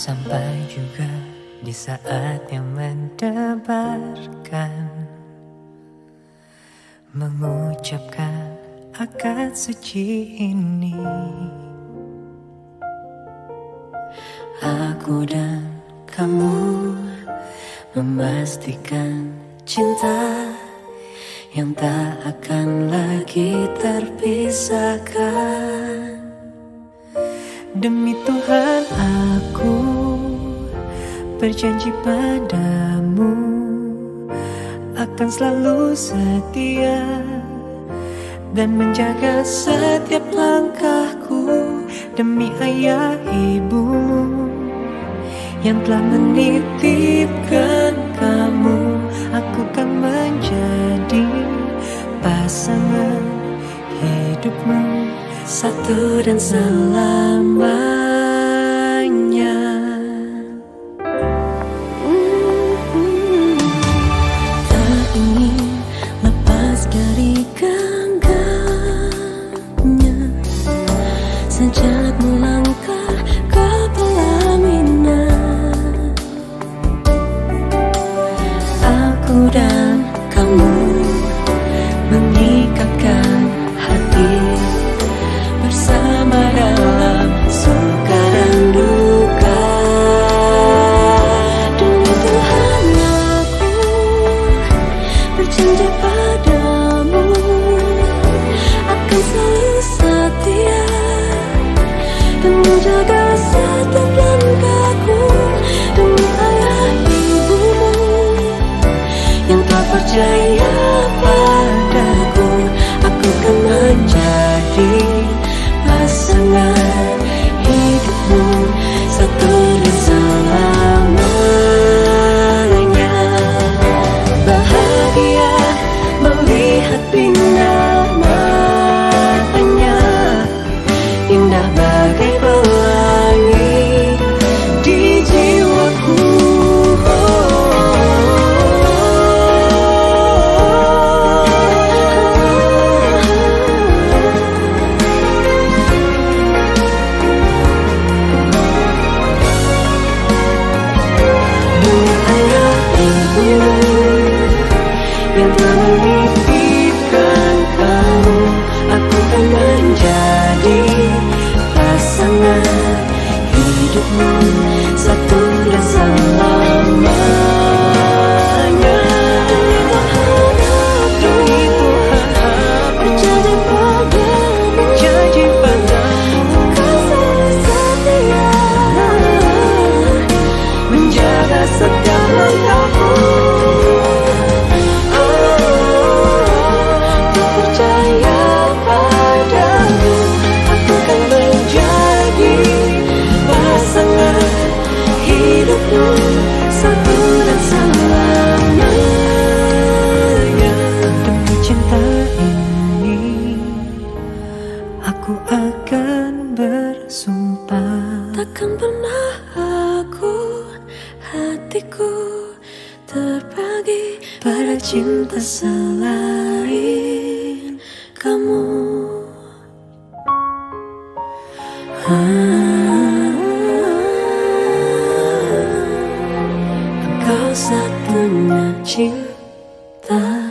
Sampai juga di saat yang mendebarkan, mengucapkan akad suci ini. Aku dan kamu memastikan cinta yang tak akan lagi terpisahkan. Demi Tuhan aku berjanji padamu akan selalu setia dan menjaga setiap langkahku. Demi ayah ibumu yang telah menitipkan kamu, aku kan menjadi pasangan hidupmu, satu dan selamanya. Tak ingin lepas dari genggamnya sejak melangkah ke pelaminan. Aku dan kamu mengikatkan hati bersama dalam suka dan duka. Demi Tuhan aku berjanji padamu akan selalu setia dan menjaga setiap langkahku. Demi ayah ibumu yang telah percaya padaku, aku kan menjadi pasangan hidupmu, satu dan selamanya. Bahagia melihat bina matanya, indah bagai pelangi di jiwaku. Yang telah menitipkan kamu, aku kan menjadi pasangan hidupmu, satu dan selamanya. Demi Tuhan aku berjanji padamu akan selalu setia menjaga setiap langkahku. Satu dan selamanya. Demi cinta ini aku akan bersumpah, takkan pernah hatiku terbagi pada cinta selain kamu. Engkau satunya cinta.